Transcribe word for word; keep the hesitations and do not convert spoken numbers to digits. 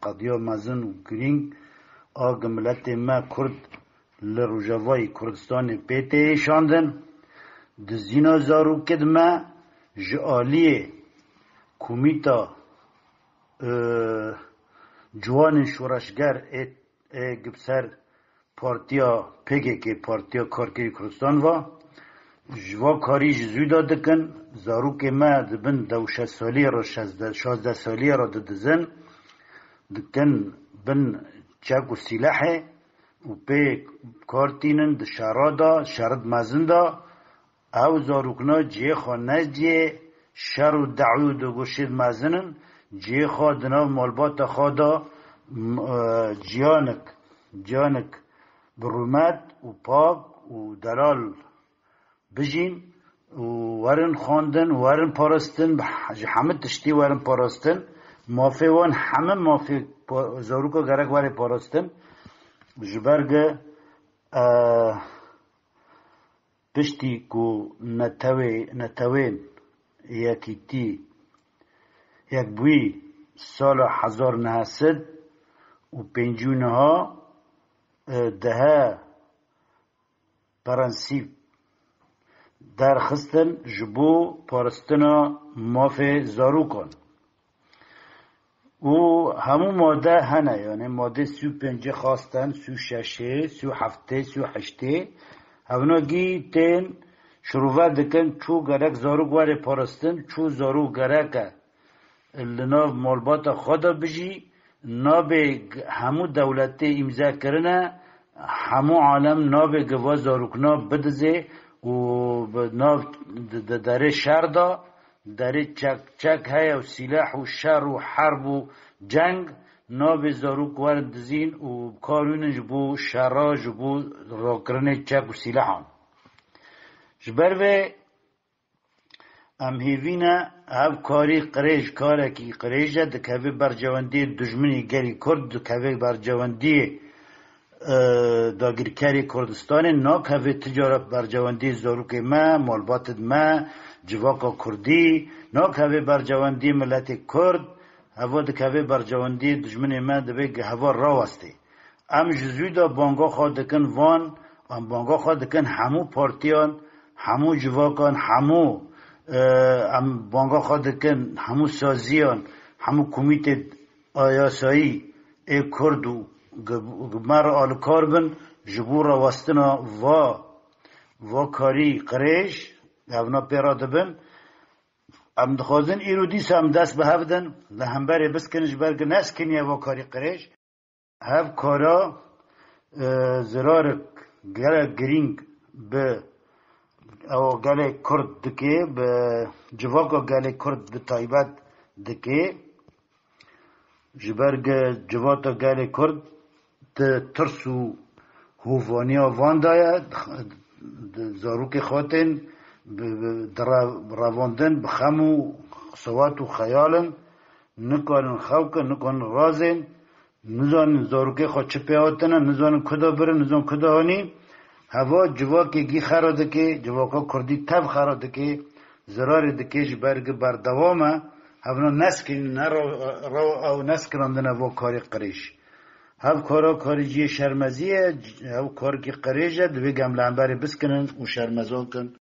قضیه مزن و گرینگ آگ ملت ما کرد لروجوای کردستان پیته شاندن دزینا زارو کد ما جعالیه کومیتا جوان شورشگر گبسر پارتیا پیگه که پارتیا کارگری کردستان و جوا کاری جزوی دادکن زارو که ما دبن دوشت سالی را شازده سالی را ددزن دکن بن چاک و سلاحه و پی کارتینن د شارا دا شارد مزن دا او زاروکنا جه خواه نزدیه شر و دعوی دو گوشید مزنن جه خواه دناو مالبات خواه دا جیانک جیانک برومت و پاک و دلال بجین و ورن خواندن ورن پارستن همه تشتی ورن پاراستن مافی وان همه مافی زاروکا گرک وری پاراستن جبرگ پشتی کو نتوی نتوین یکی تی یک بوی سال هزار نهصد و پنجونه ها ده پرنسیب در خستن جبو پارستنا مافی زاروکان و همون ماده هنه یعنی ماده سو پنجه خواستن سو ششه سو هفته سو هشته اونا گی تین شروع دکن چو گرک زارو گواره پارستن چو زارو گرک لناو مالبات خدا بجی نابه همو دولت امضا کرنه همو عالم نابه گوا زاروکنا بدزه و ناو داره شر دا داره چک چک های و سلاح و شر و حرب و جنگ ناب زاروک ورد دزین و کارون جبو شرا جبو راکرن چک و سلاحان جبروه ام هیوینا هف کاری قریش کارکی قریجه دکوه برجواندی دجمنی گری کرد دکوه برجواندی داگیرکاری کردستان ناکوه تجارت برجواندی زاروک ما مالبات ما جواکا کردی ناکوه برجواندی ملت کرد هوا دکوه برجواندی دجمن ما دبه هوا راوسته ام جزوی دا بانگا خواه دکن وان ام بانگا خواه دکن همو پارتیان همو جواکان همو ام بانگا خواه دکن همو سازیان همو کمیت آیاسایی ای کردو گمار آلکار بن جبور راوستنا و و کاری قریش اونا پیرا دبن ام دخوازن ایرو دیس هم دست به هفدن لهمبری بس کنش برگ نس کنیه و کاری قریش هف کارا زرار گره گرینگ به او گله کرد دکه به جواکا گله کرد به تایبت دکه جبرگ جواتا گله کرد ترسو هوفانیا وان داید زاروک خاتن در رواندن بخمو صوات و خیالن نکانن خوکن نکانن رازن نزان زاروک خود چه پیاتنن نزان کدا برن نزان کدا هانی هوا جواکی گی خراده که جواکا کردی تب خراده که زرار دکه جبرگ بردوامه هفنا نسکن نرو او نسکنندن هوا کاری قریش هف کارا کاری جی شرمزیه هف کار که قریجه دوی گملنبری بسکنن و شرمزان کن